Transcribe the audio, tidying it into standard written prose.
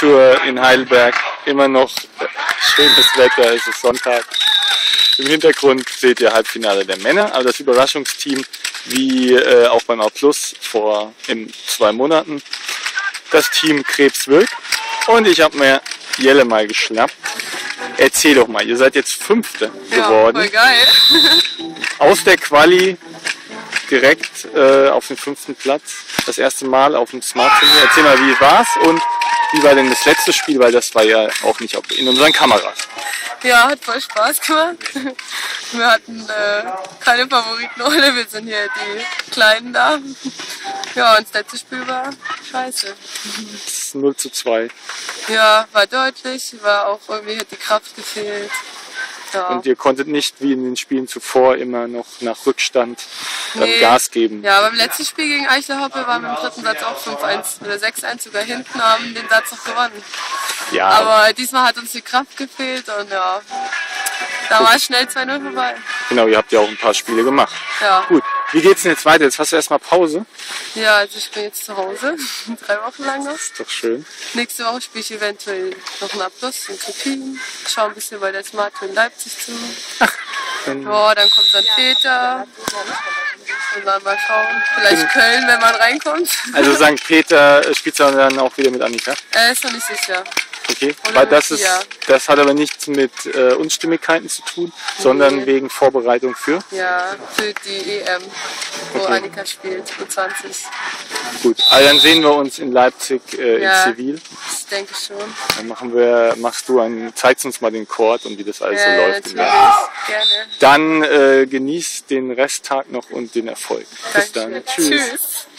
Skitour in Heidelberg. Immer noch schönes Wetter, es ist Sonntag. Im Hintergrund seht ihr Halbfinale der Männer, aber das Überraschungsteam, wie auch beim A+ in 2 Monaten, das Team Krebswölk. Und ich habe mir Jelle mal geschnappt. Erzähl doch mal, ihr seid jetzt Fünfte geworden. Voll geil. Aus der Quali direkt auf den 5. Platz. Das erste Mal auf dem Smart-Turnier. Erzähl mal, wie war's und wie war denn das letzte Spiel, weil das war ja auch nicht in unseren Kameras. Ja, hat voll Spaß gemacht. Wir hatten keine Favoritenrolle, wir sind hier die Kleinen da. Ja, und das letzte Spiel war scheiße. 0:2. Ja, war deutlich, war auch irgendwie, hat die Kraft gefehlt. Ja. Und ihr konntet nicht wie in den Spielen zuvor immer noch nach Rückstand Gas geben. Ja, beim letzten Spiel gegen Eichelhoppe waren wir im 3. Satz auch 5:1 oder 6:1 sogar hinten, haben den Satz noch gewonnen. Ja. Aber diesmal hat uns die Kraft gefehlt und ja, da war es schnell 2:0 vorbei. Genau, ihr habt ja auch ein paar Spiele gemacht. Ja. Gut, wie geht's denn jetzt weiter? Jetzt hast du erstmal Pause. Ja, also ich bin jetzt zu Hause, 3 Wochen lang noch. Ist doch schön. Nächste Woche spiele ich eventuell noch ein A+ in Kopien. Schau ein bisschen bei der Smart in Leipzig zu. Ja, dann kommt St. Peter. Und dann mal schauen. Vielleicht Köln, wenn man reinkommt. Also St. Peter spielt dann auch wieder mit Annika? Ist noch nicht sicher. Okay, Oder weil mit das hat aber nichts mit Unstimmigkeiten zu tun, sondern wegen Vorbereitung für? Ja, für die EM, wo Annika spielt, U20. Gut, also dann sehen wir uns in Leipzig in Zivil. Ich denke schon. Dann zeigst uns mal den Court und wie das alles so läuft. Natürlich. Gerne. Dann genießt den Resttag noch und den Erfolg. Bis dann. Tschüss.